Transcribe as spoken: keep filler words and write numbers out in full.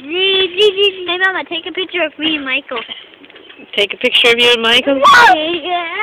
Hey, Mama, take a picture of me and Michael. Take a picture of you and Michael? Yeah.